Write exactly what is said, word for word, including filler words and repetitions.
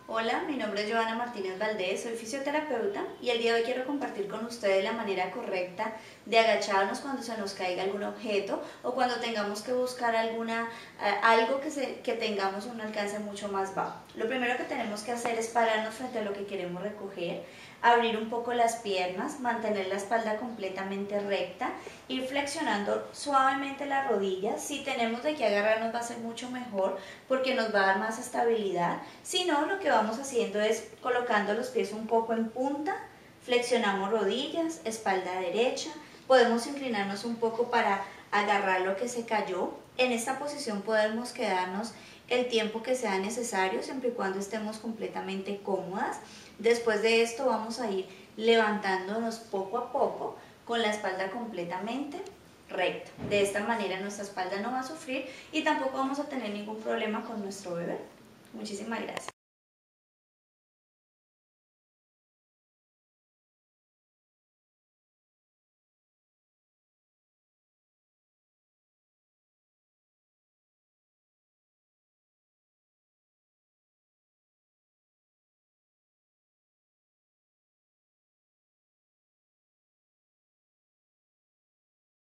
Hola, mi nombre es Joana Martínez Valdés, soy fisioterapeuta y el día de hoy quiero compartir con ustedes la manera correcta de agacharnos cuando se nos caiga algún objeto o cuando tengamos que buscar alguna, eh, algo que, se, que tengamos un alcance mucho más bajo. Lo primero que tenemos que hacer es pararnos frente a lo que queremos recoger, abrir un poco las piernas, mantener la espalda completamente recta, ir flexionando suavemente las rodillas. Si tenemos de qué agarrarnos va a ser mucho mejor porque nos va a dar más estabilidad. Si no, lo que vamos haciendo es colocando los pies un poco en punta, flexionamos rodillas, espalda derecha, podemos inclinarnos un poco para agarrar lo que se cayó. En esta posición podemos quedarnos el tiempo que sea necesario, siempre y cuando estemos completamente cómodas. Después de esto vamos a ir levantándonos poco a poco con la espalda completamente recta. De esta manera nuestra espalda no va a sufrir y tampoco vamos a tener ningún problema con nuestro bebé. Muchísimas gracias.